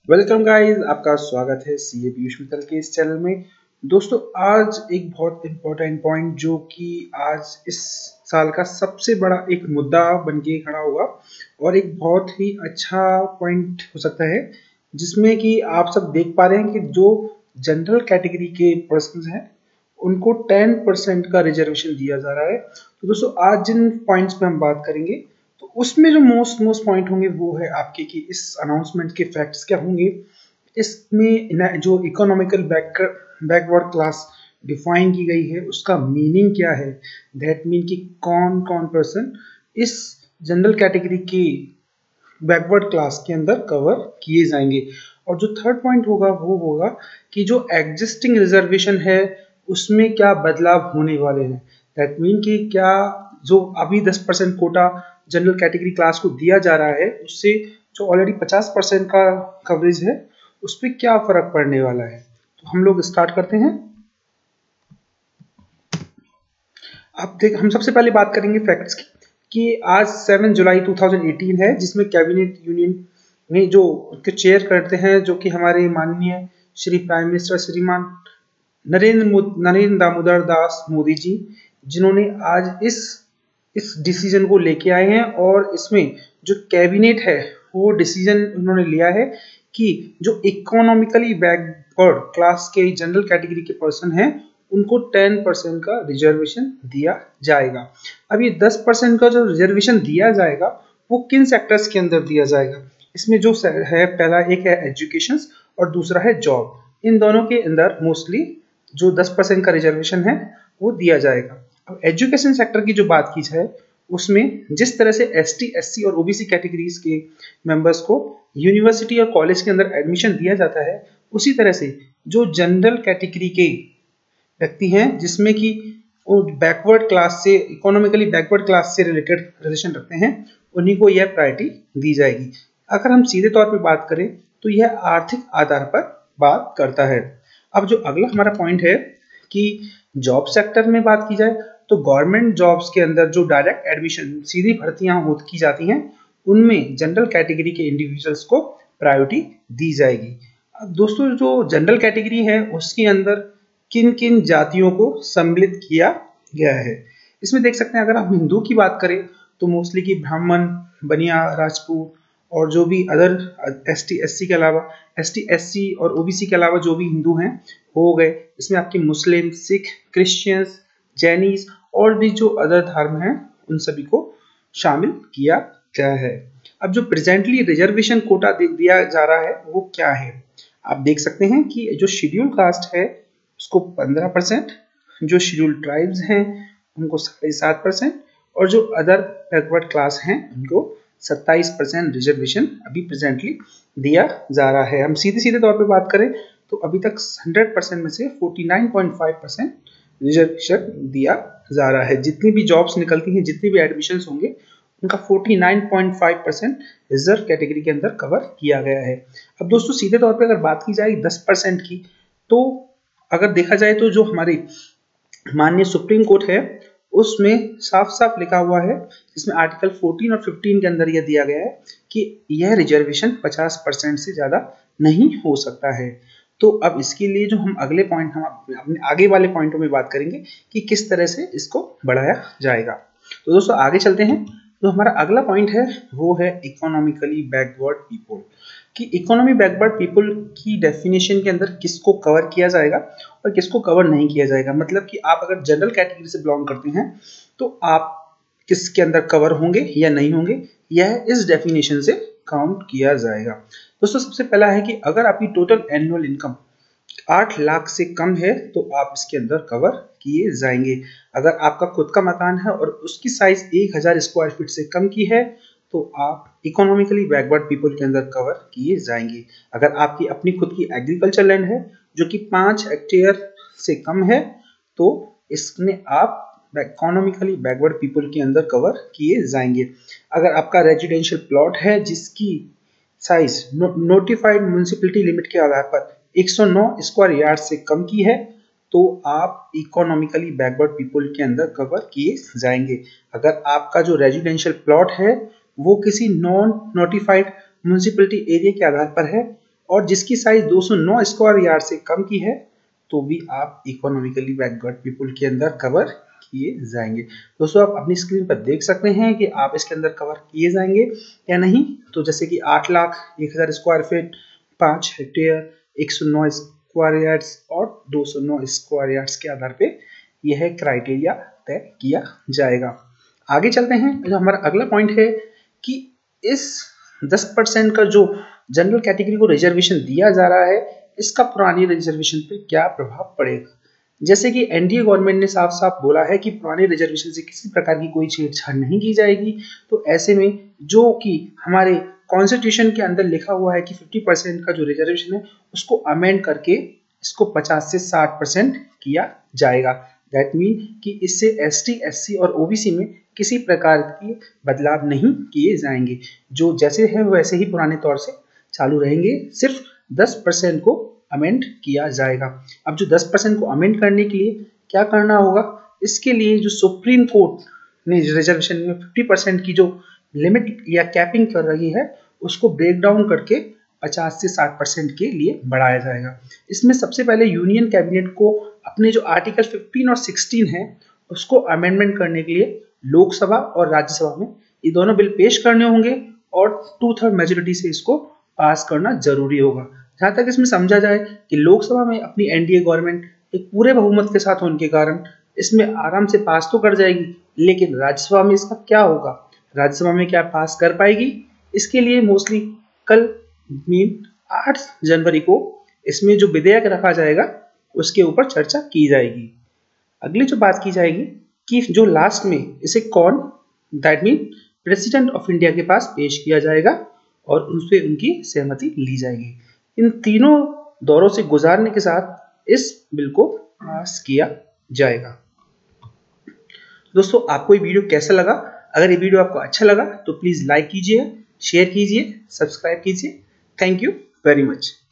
Welcome guys, आपका स्वागत है सीए पीयूष मित्तल के इस चैनल में। दोस्तों, आज एक बहुत इम्पोर्टेंट पॉइंट जो कि आज इस साल का सबसे बड़ा एक मुद्दा बन के खड़ा होगा और एक बहुत ही अच्छा पॉइंट हो सकता है, जिसमें कि आप सब देख पा रहे हैं कि जो जनरल कैटेगरी के पर्सन हैं उनको 10% का रिजर्वेशन दिया जा रहा है। तो दोस्तों, आज जिन पॉइंट्स पे हम बात करेंगे तो उसमें जो मोस्ट पॉइंट होंगे वो है आपके कि इस अनाउंसमेंट के फैक्ट्स क्या होंगे, इसमें जो इकोनॉमिकल बैकवर्ड क्लास डिफाइन की गई है उसका मीनिंग क्या है, दैट मीन कि कौन कौन पर्सन इस जनरल कैटेगरी की बैकवर्ड क्लास के अंदर कवर किए जाएंगे। और जो थर्ड पॉइंट होगा वो होगा कि जो एग्जिस्टिंग रिजर्वेशन है उसमें क्या बदलाव होने वाले हैं, दैट मीन कि क्या जो अभी 10% कोटा जनरल कैटेगरी क्लास को दिया जा रहा है उससे जो ऑलरेडी 50% का कवरेज है उस पर क्या फर्क पड़ने वाला है। तो हम लोग स्टार्ट करते हैं। हम सबसे पहले बात करेंगे फैक्ट्स की कि आज 7 जुलाई 2018 है, जिसमें कैबिनेट यूनियन में जो चेयर करते हैं जो कि हमारे माननीय श्री प्राइम मिनिस्टर श्रीमान नरेंद्र दामोदर दास मोदी जी, जिन्होंने आज इस डिसीजन को लेके आए हैं। और इसमें जो कैबिनेट है वो डिसीजन उन्होंने लिया है कि जो इकोनॉमिकली बैकवर्ड क्लास के जनरल कैटेगरी के पर्सन हैं उनको 10% का रिजर्वेशन दिया जाएगा। अब ये 10% का जो रिजर्वेशन दिया जाएगा वो किन सेक्टर्स के अंदर दिया जाएगा, इसमें जो है पहला एक है एजुकेशन और दूसरा है जॉब। इन दोनों के अंदर मोस्टली जो 10% का रिजर्वेशन है वो दिया जाएगा। अब एजुकेशन सेक्टर की जो बात की जाए उसमें जिस तरह से एसटी, एससी और ओबीसी कैटेगरीज के मेंबर्स को यूनिवर्सिटी और कॉलेज के अंदर एडमिशन दिया जाता है, उसी तरह से जो जनरल कैटेगरी के व्यक्ति हैं जिसमें कि बैकवर्ड क्लास से, इकोनॉमिकली बैकवर्ड क्लास से रिलेटेड रिलेशन रखते हैं, उन्हीं को यह प्रायोरिटी दी जाएगी। अगर हम सीधे तौर पर बात करें तो यह आर्थिक आधार पर बात करता है। अब जो अगला हमारा पॉइंट है कि जॉब सेक्टर में बात की जाए तो गवर्नमेंट जॉब्स के अंदर जो डायरेक्ट एडमिशन सीधी भर्तियां की जाती हैं उनमें जनरल कैटेगरी के इंडिविजुअल्स को प्रायोरिटी दी जाएगी। अब दोस्तों, जो जनरल कैटेगरी है उसके अंदर किन किन जातियों को सम्मिलित किया गया है, इसमें देख सकते हैं। अगर हम हिंदू की बात करें तो मोस्टली की ब्राह्मण, बनिया, राजपूत और जो भी अदर एसटी, एससी के अलावा एसटी, एससी और ओबीसी के अलावा जो भी हिंदू हैं हो गए। इसमें आपके मुस्लिम, सिख, क्रिश्चियंस, जैनीज और भी जो अदर धर्म हैं उन सभी को शामिल किया गया है। अब जो प्रेजेंटली रिजर्वेशन कोटा दिया जा रहा है वो क्या है, आप देख सकते हैं कि जो शेड्यूल कास्ट है उसको 15%, जो शेड्यूल ट्राइब्स हैं उनको 7.5% और जो अदर बैकवर्ड क्लास हैं उनको 27% रिजर्वेशन अभी प्रेजेंटली दिया जा रहा है। हम सीधे तौर पे बात करें तो अभी तक 100% में से 49.5% रिजर्वेशन दिया जा रहा है। जितनी भी जॉब्स निकलती हैं, जितनी भी एडमिशन्स होंगे, उनका 49.5% रिजर्व कैटेगरी के अंदर कवर किया गया है। अब दोस्तों, सीधे तौर पे अगर बात की जाए 10% की, तो अगर देखा जाए तो जो हमारी माननीय सुप्रीम कोर्ट है उसमें साफ साफ लिखा हुआ है, जिसमें आर्टिकल 14 और 15 के अंदर यह दिया गया है कि यह रिजर्वेशन 50% से ज्यादा नहीं हो सकता है। तो अब इसके लिए जो हम अगले पॉइंट, हम अपने आगे वाले पॉइंटों में बात करेंगे कि किस तरह से इसको बढ़ाया जाएगा। तो दोस्तों, आगे चलते हैं। तो हमारा अगला पॉइंट है वो है इकोनॉमिकली बैकवर्ड पीपल, कि इकोनॉमी बैकवर्ड पीपल की डेफिनेशन के अंदर किसको कवर किया जाएगा और किसको कवर नहीं किया जाएगा। मतलब कि आप अगर जनरल कैटेगरी से बिलोंग करते हैं तो आप किसके अंदर कवर होंगे या नहीं होंगे, यह इस डेफिनेशन से काउंट किया जाएगा। दोस्तों, सबसे पहला है कि अगर आपकी टोटल एनुअल इनकम 8 लाख से कम है तो आप इसके अंदर कवर किए जाएंगे। अगर आपका खुद का मकान है और उसकी साइज 1000 स्क्वायर फीट से कम की है तो आप इकोनॉमिकली बैकवर्ड पीपल के अंदर कवर किए जाएंगे। अगर आपकी अपनी खुद की एग्रीकल्चर लैंड है जो कि 5 हेक्टेयर से कम है तो इसमें आप इकोनॉमिकली बैकवर्ड पीपल के अंदर कवर किए जाएंगे। अगर आपका रेजिडेंशियल प्लॉट है जिसकी साइज नोटिफाइड म्युनिसिपैलिटी लिमिट के आधार पर 109 स्क्वायर यार्ड से कम की है तो आप इकोनॉमिकली बैकवर्ड पीपल के अंदर कवर किए जाएंगे। अगर आपका जो रेजिडेंशियल प्लॉट है वो किसी नॉन नोटिफाइड म्युनिसिपैलिटी एरिया के आधार पर है और जिसकी साइज 209 स्क्वायर यार्ड से कम की है तो भी आप इकोनॉमिकली बैकवर्ड पीपुल के अंदर कवर किए जाएंगे। दोस्तों आप अपनी स्क्रीन पर देख सकते हैं कि आप इसके अंदर कवर किए जाएंगे या नहीं। तो जैसे कि 8,01,000 square feet, 5 hectare, 109 square yards और 209 स्क्वायर यार्ड्स के आधार पे यह क्राइटेरिया तय किया जाएगा। आगे चलते हैं। जो हमारा अगला पॉइंट है कि इस 10% का जो जनरल कैटेगरी को रिजर्वेशन दिया जा रहा है, इसका पुरानी रिजर्वेशन पे क्या प्रभाव पड़ेगा। जैसे कि एनडीए गवर्नमेंट ने साफ साफ बोला है कि पुराने रिजर्वेशन से किसी प्रकार की कोई छेड़छाड़ नहीं की जाएगी। तो ऐसे में जो कि हमारे कॉन्स्टिट्यूशन के अंदर लिखा हुआ है कि 50% का जो रिजर्वेशन है उसको अमेंड करके इसको 50 से 60% किया जाएगा। दैट मीन कि इससे एसटी, एससी और ओबीसी में किसी प्रकार के बदलाव नहीं किए जाएंगे। जो जैसे है वैसे ही पुराने तौर से चालू रहेंगे, सिर्फ 10% को अमेंड किया जाएगा। अब जो 10% को अमेंड करने के लिए क्या करना होगा, इसके लिए जो सुप्रीम कोर्ट ने रिजर्वेशन में 50% की जो लिमिट या कैपिंग कर रही है उसको ब्रेक डाउन करके 50 से 60% के लिए बढ़ाया जाएगा। इसमें सबसे पहले यूनियन कैबिनेट को अपने जो आर्टिकल 15 और 16 है उसको अमेंडमेंट करने के लिए लोकसभा और राज्यसभा में ये दोनों बिल पेश करने होंगे और 2/3 मेजोरिटी से इसको पास करना जरूरी होगा। जहां तक इसमें समझा जाए कि लोकसभा में अपनी एनडीए गवर्नमेंट एक पूरे बहुमत के साथ होने के कारण इसमें आराम से पास तो कर जाएगी, लेकिन राज्यसभा में इसका क्या होगा, राज्यसभा में क्या पास कर पाएगी, इसके लिए मोस्टली कल 8 जनवरी को इसमें जो विधेयक रखा जाएगा उसके ऊपर चर्चा की जाएगी। अगली जो बात की जाएगी कि जो लास्ट में इसे कौन, that mean president of India के पास पेश किया जाएगा और उससे उनकी सहमति ली जाएगी। इन तीनों दौरों से गुजारने के साथ इस बिल को पास किया जाएगा। दोस्तों आपको ये वीडियो कैसा लगा? अगर ये वीडियो आपको अच्छा लगा तो प्लीज लाइक कीजिए, शेयर कीजिए, सब्सक्राइब कीजिए। Thank you very much.